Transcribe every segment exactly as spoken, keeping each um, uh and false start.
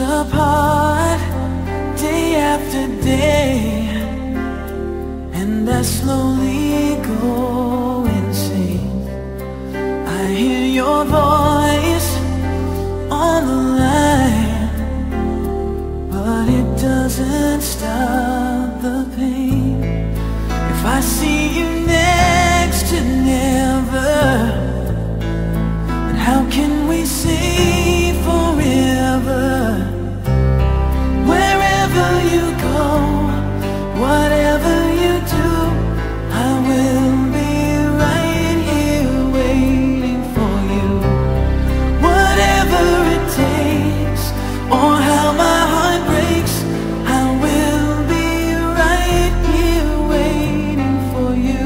apart day after day, and I slowly go insane. I hear your voice on the line, but it doesn't stop the pain. If I see you next to never, then how can we say forever? Wherever you go, whatever you do, I will be right here waiting for you. Whatever it takes, or how my heart breaks, I will be right here waiting for you.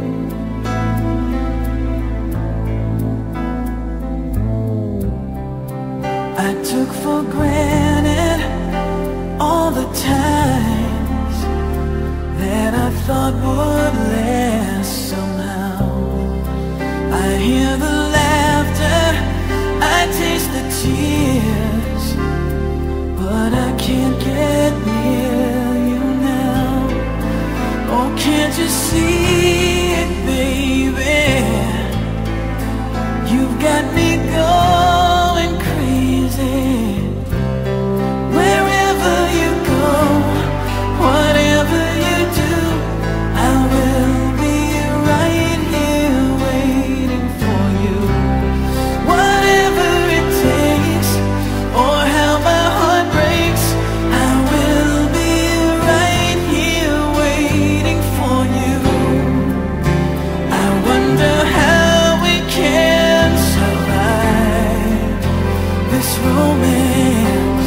I took for granted all the times that I thought would last somehow. I hear the laughter, I taste the tears, but I can't get near you now. Oh, can't you see it, baby? You've got me going crazy. Wherever you go, whatever you do, I will be right here waiting for you. Whatever it takes, or how my heart breaks, I will be right here waiting for you. I wonder how we can survive this romance,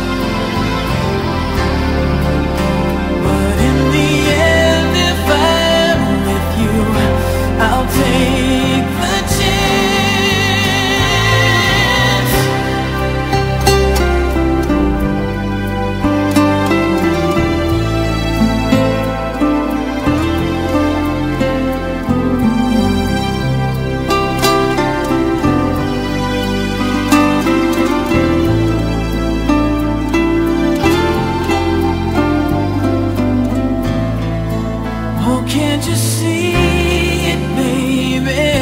but in the end, if I'm with you, I'll take the chance. Oh, can't you see it, baby?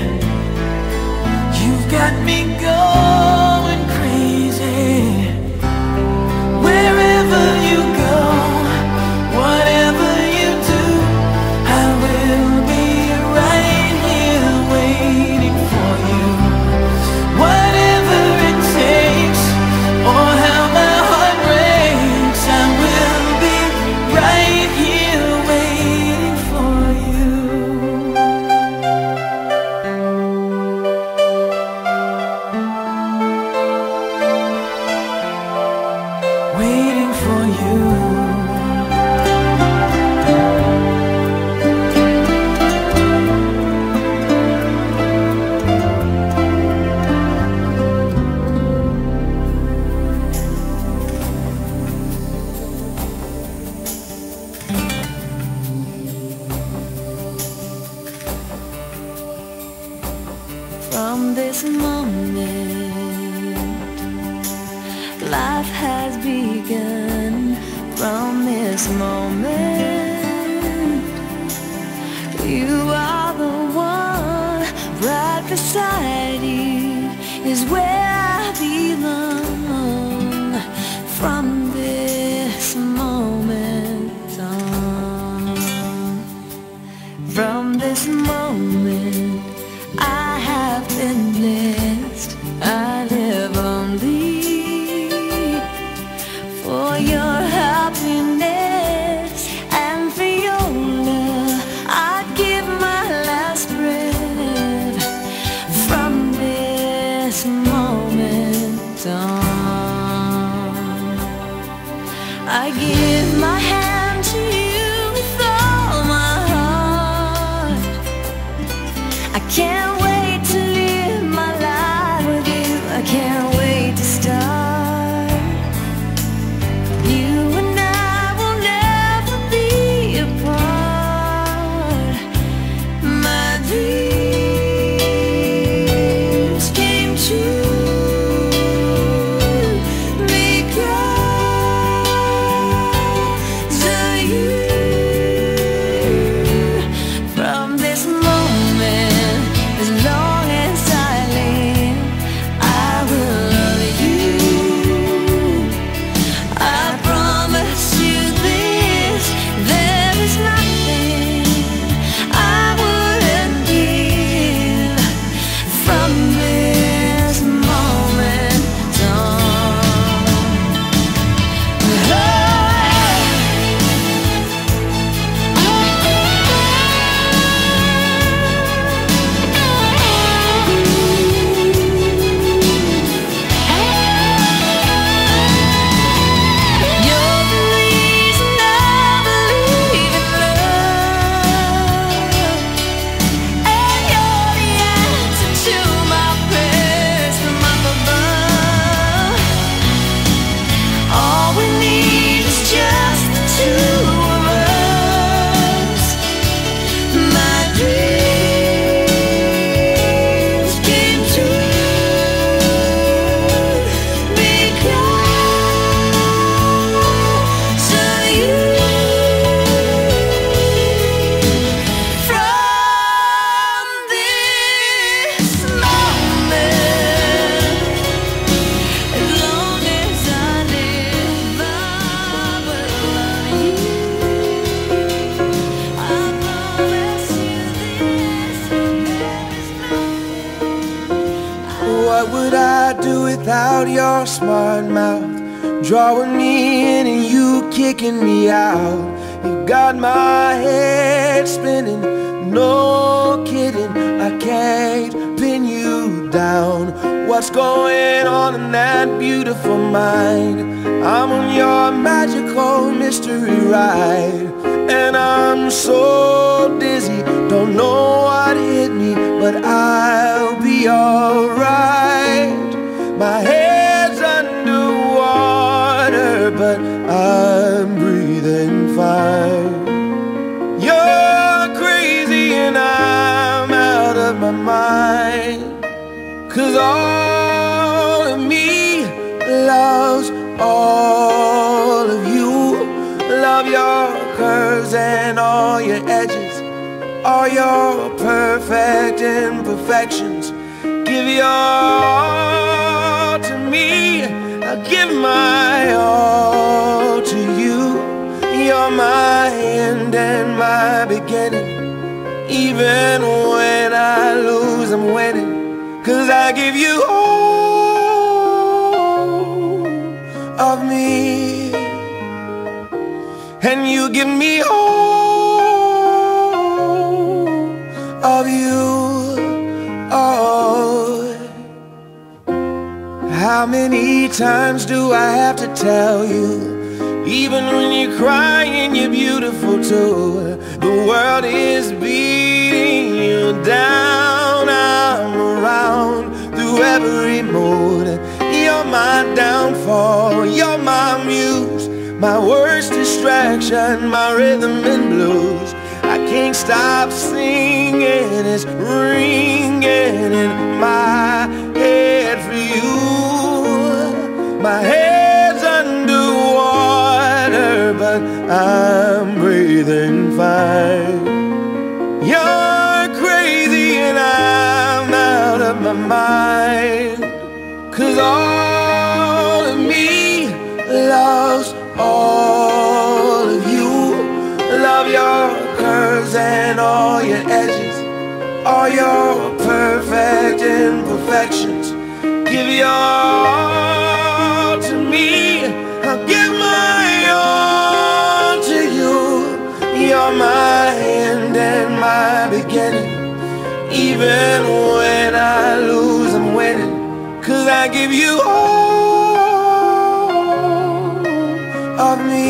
You've got me going crazy. Wherever you go, whatever you do, I will be right here waiting for you. Whatever it takes, or how my heart breaks, I will be right here waiting for you. Waiting for you. From this moment, life has begun. From this moment, you are the one. Right beside you is where I belong. From this moment on, from this moment, I have been blessed. I live only for your happiness and for your love. I'd give my last breath. From this moment on, I give my hand to you with all my heart. I can't wait to live my life with you. I can't wait to start. You and I will never be apart. My dreams came true. Because What would I do without your smart mouth, drawing me in and you kicking me out? You got my head spinning, no kidding, I can't pin you down. What's going on in that beautiful mind? I'm on your magical mystery ride, and I'm so dizzy, don't know what hit me, but I'll be alright. My head's underwater, but I'm breathing fine. You're crazy and I'm out of my mind, 'cause all of me loves all of you. Love your curves and all your edges, all your perfect imperfections. Give your all to me, I'll give my all to you. You're my end and my beginning. Even when I lose, I'm winning, 'cause I give you all of me, and you give me all of you. Oh, how many times do I have to tell you, even when you're crying, you're beautiful too. The world is beating you down, I'm around through every mood. You're my downfall, you're my muse, my worst distraction, my rhythm and blues. I can't stop singing, it's ringing in my head for you. My head's underwater, but I'm breathing fine. You're crazy and I'm out of my mind, 'cause all of me loves all of you. Love your curves and all your edges, all your perfect imperfections. Give your all to me, I'll give my all to you. You're my end and my beginning. Even when I lose, I'm winning, 'cause I give you all of me,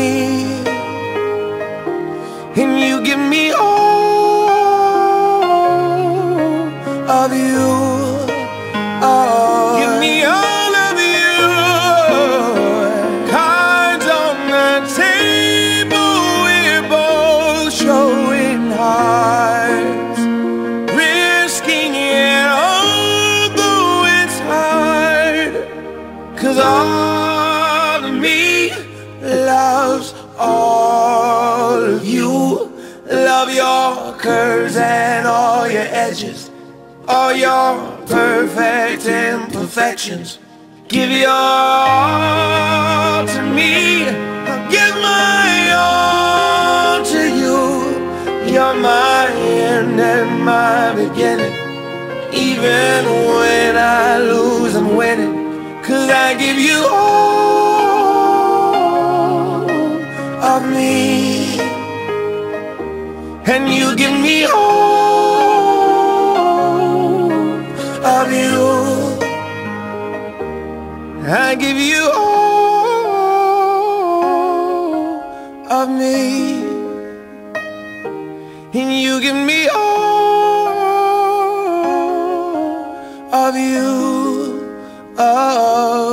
and you give me all of you. Oh, give me all of you. Cards on the table, we're both showing hearts, risking it although it's hard, 'cause all of me loves all of you. Love your curves and all your edges, all your perfect imperfections. Give your all to me, I'll give my all to you. You're my end and my beginning. Even when I lose, I'm winning, 'cause I give you all of me, and you give me all of you. I give you all of me, and you give me all of you. Oh,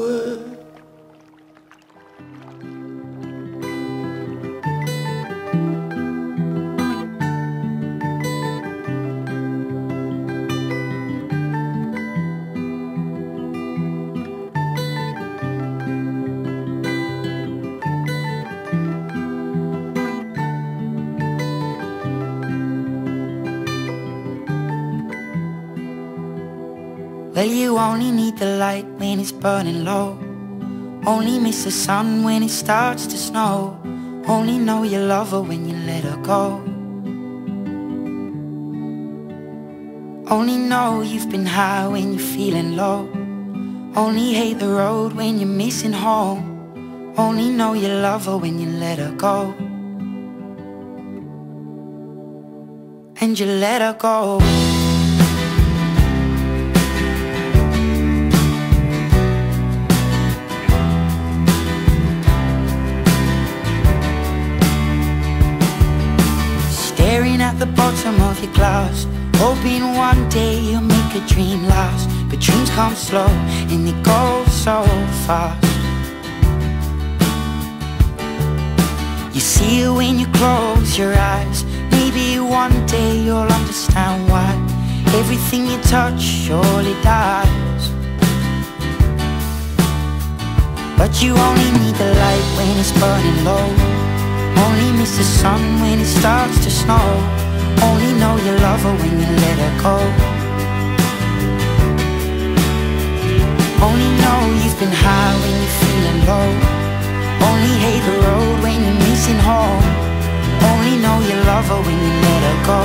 well, you only need the light when it's burning low, only miss the sun when it starts to snow, only know you love her when you let her go. Only know you've been high when you're feeling low. Only hate the road when you're missing home. Only know you love her when you let her go. And you let her go. Staring at the bottom of your glass, hoping one day you'll make a dream last. But dreams come slow and they go so fast. You see it when you close your eyes. Maybe one day you'll understand why everything you touch surely dies. But you only need the light when it's burning low. Only miss the sun when it starts to snow. Only know you love her when you let her go. Only know you've been high when you're feeling low. Only hate the road when you're missing home. Only know you love her when you let her go.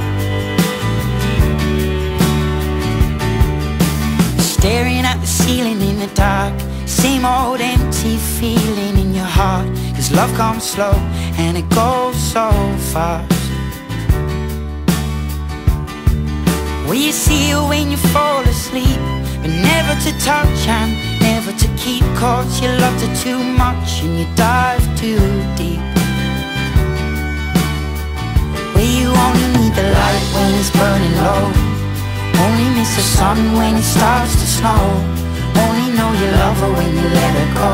Staring at the ceiling in the dark, same old empty feeling in your heart. Cause love comes slow and it goes so fast. Well, you see it when you fall asleep, but never to touch and never to keep. Cause you loved her too much and you dive too deep. Well, you only need the light when it's burning low. Only miss the sun when it starts to snow. Only know you love her when you let her go.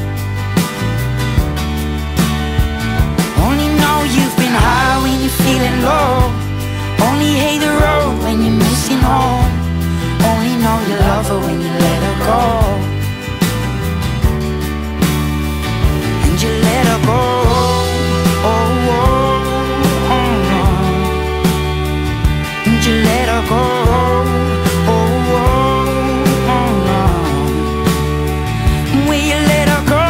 Only know you've been high when you're feeling low. Only hate the road when you're missing home. Only know you love her when you let her go. And you let her go. Oh, oh, oh, oh. And you let her go. Oh, oh, oh, oh. Will you let her go?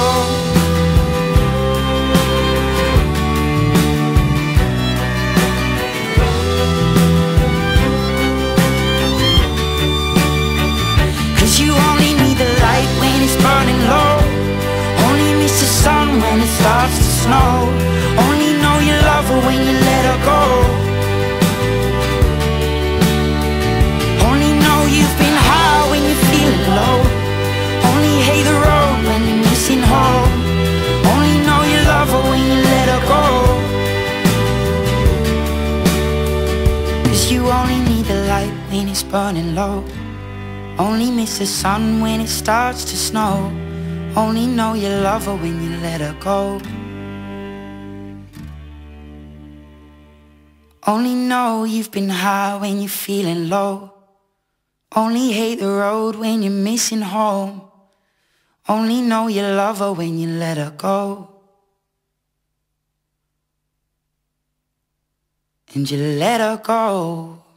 You only need the light when it's burning low. Only miss the sun when it starts to snow. Only know you love her when you let her go. Only know you've been high when you're feeling low. Only hate the road when you're missing home. Only know you love her when you let her go. Cause you only need the light when it's burning low. Only miss the sun when it starts to snow. Only know you love her when you let her go. Only know you've been high when you're feeling low. Only hate the road when you're missing home. Only know you love her when you let her go. And you let her go.